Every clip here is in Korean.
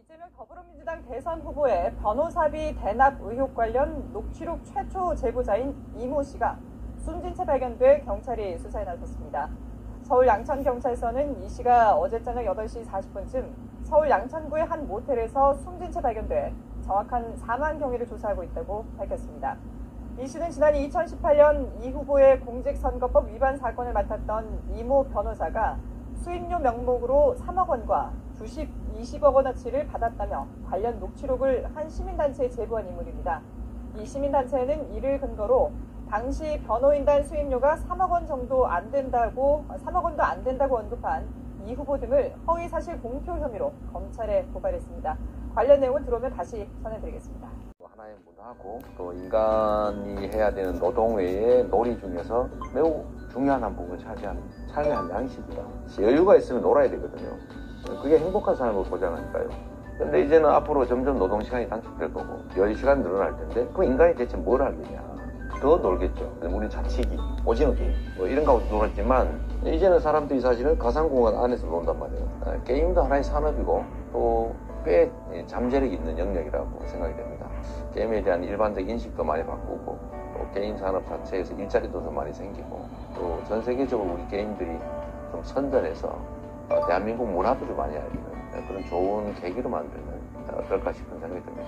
이재명 더불어민주당 대선 후보의 변호사비 대납 의혹 관련 녹취록 최초 제보자인 이모 씨가 숨진 채 발견돼 경찰이 수사에 나섰습니다. 서울 양천경찰서는 이 씨가 어제 저녁 8시 40분쯤 서울 양천구의 한 모텔에서 숨진 채 발견돼 정확한 사망 경위를 조사하고 있다고 밝혔습니다. 이 씨는 지난 2018년 이 후보의 공직선거법 위반 사건을 맡았던 이모 변호사가 수임료 명목으로 3억 원과 주식 20억 원어치를 받았다며 관련 녹취록을 한 시민단체에 제보한 인물입니다. 이 시민단체는 이를 근거로 당시 변호인단 수임료가 3억 원도 안 된다고 언급한 이 후보 등을 허위사실 공표 혐의로 검찰에 고발했습니다. 관련 내용은 들어오면 다시 전해드리겠습니다. 하나의 문화고 또 인간이 해야 되는 노동 외의 놀이 중에서 매우 중요한 한 부분을 차지하는 양식이다. 여유가 있으면 놀아야 되거든요. 그게 행복한 삶을 보장하니까요. 근데 이제는 앞으로 점점 노동시간이 단축될 거고 여유시간이 늘어날 텐데 그럼 인간이 대체 뭘 하겠냐. 더 놀겠죠. 우리 자치기, 오징어 게임 뭐 이런 거 놀았지만 이제는 사람들이 사실은 가상공간 안에서 논단 말이에요. 게임도 하나의 산업이고 또 꽤 잠재력이 있는 영역이라고 생각이 됩니다. 게임에 대한 일반적 인식도 많이 바꾸고 또 게임 산업 자체에서 일자리도 더 많이 생기고 또 전 세계적으로 우리 게임들이 좀 선전해서 대한민국 문화도 좀 많이 알리는 그런 좋은 계기로 만들면 어떨까 싶은 생각이 듭니다.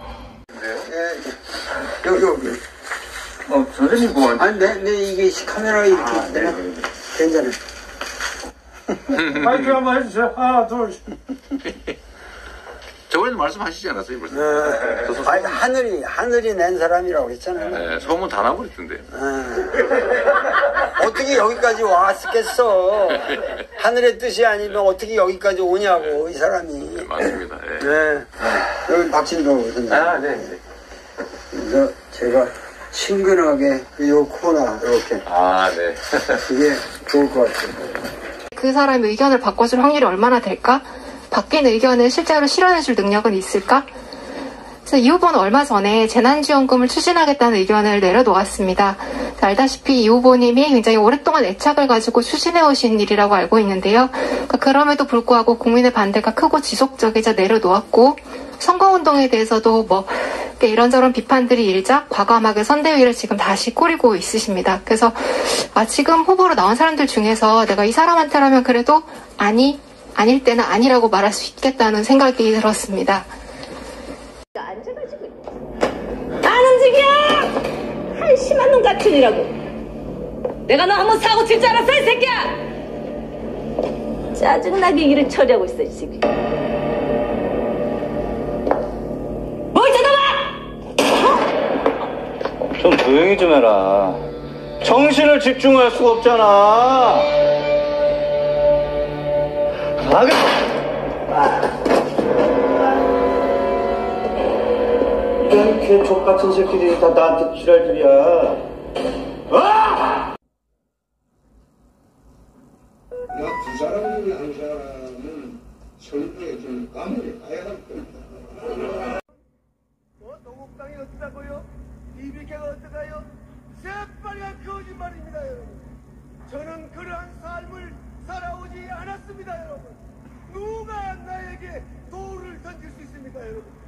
여기. 선생님 뭐? 아니, 네, 이게 카메라 이렇게 되나? 괜찮아요. 마이크 한번 해주세요. 하나, 둘. 저번에도 말씀하시지 않았어요, 벌써? 아니, 하늘이 낸 사람이라고 했잖아요. 네, 소문 다 나버렸던데요. 어떻게 여기까지 왔겠어? 하늘의 뜻이 아니면 어떻게 여기까지 오냐고, 이 사람이. 네, 맞습니다. 네. 네. 여기 박진도 선생님. 아, 네. 그래서 제가 친근하게 요 코나 이렇게. 아, 네. 그게 좋을 것 같아요. 그 사람의 의견을 바꿔줄 확률이 얼마나 될까? 바뀐 의견을 실제로 실현해줄 능력은 있을까? 그래서 이 후보는 얼마 전에 재난지원금을 추진하겠다는 의견을 내려놓았습니다. 알다시피 이 후보님이 굉장히 오랫동안 애착을 가지고 추진해오신 일이라고 알고 있는데요. 그럼에도 불구하고 국민의 반대가 크고 지속적이자 내려놓았고 선거운동에 대해서도 이런저런 비판들이 일자 과감하게 선대위를 지금 다시 꾸리고 있으십니다. 그래서 지금 후보로 나온 사람들 중에서 내가 이 사람한테라면 그래도 아닐 때는 아니라고 말할 수 있겠다는 생각이 들었습니다. 앉아가지고 안 움직여! 한심한 놈 같으니라고. 내가 너 한번 사고 칠 줄 알았어, 이 새끼야! 짜증나게 일을 처리하고 있어, 이 새끼. 뭘 쳐다봐! 좀 조용히 좀 해라. 정신을 집중할 수가 없잖아. 이렇게 족같은 새끼들이 다 나한테 지랄들이야. 두 사람 중에 한 사람은 선거에 좀 감을 가야 할 겁니다. 노국당이 어떠다고요? BBK가 어떠가요? 새빨간 거짓말입니다, 여러분. 저는 그러한 삶을 살아오지 않았습니다, 여러분. 누가 나에게 돌을 던질 수 있습니까, 여러분?